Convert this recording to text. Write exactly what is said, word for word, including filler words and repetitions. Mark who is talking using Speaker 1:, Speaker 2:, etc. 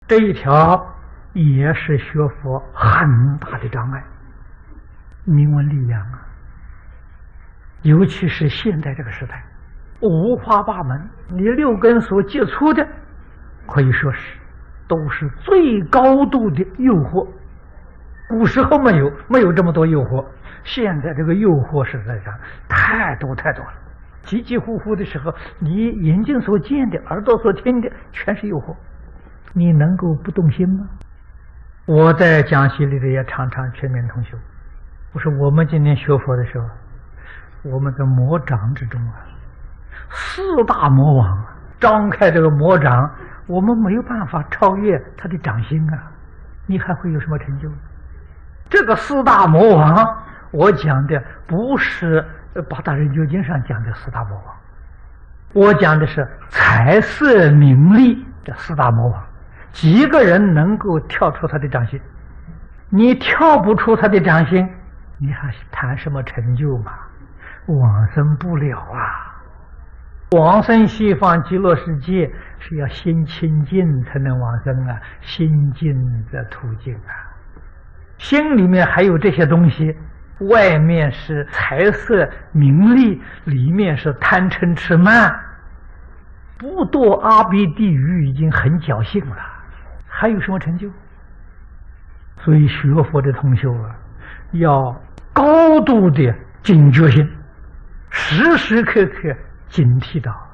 Speaker 1: 这一条也是学佛很大的障碍，名闻利养啊。尤其是现在这个时代，五花八门，你六根所接触的，可以说是都是最高度的诱惑。古时候没有没有这么多诱惑，现在这个诱惑实在上太多太多了。急急呼呼的时候，你眼睛所见的、耳朵所听的，全是诱惑，你能够不动心吗？我在讲习里头也常常劝勉同学，我说我们今天学佛的时候，我们的魔掌之中啊，四大魔王啊，张开这个魔掌，我们没有办法超越他的掌心啊，你还会有什么成就？这个四大魔王，我讲的不是八大人究经上讲的四大魔王，我讲的是财色名利这四大魔王。几个人能够跳出他的掌心？你跳不出他的掌心，你还谈什么成就嘛？往生不了啊！往生西方极乐世界是要心清净才能往生啊，心净的途径啊。心里面还有这些东西，外面是财色名利，里面是贪嗔痴慢，不堕阿鼻地狱已经很侥幸了，还有什么成就？所以学佛的同修啊，要高度的警觉性，时时刻刻警惕到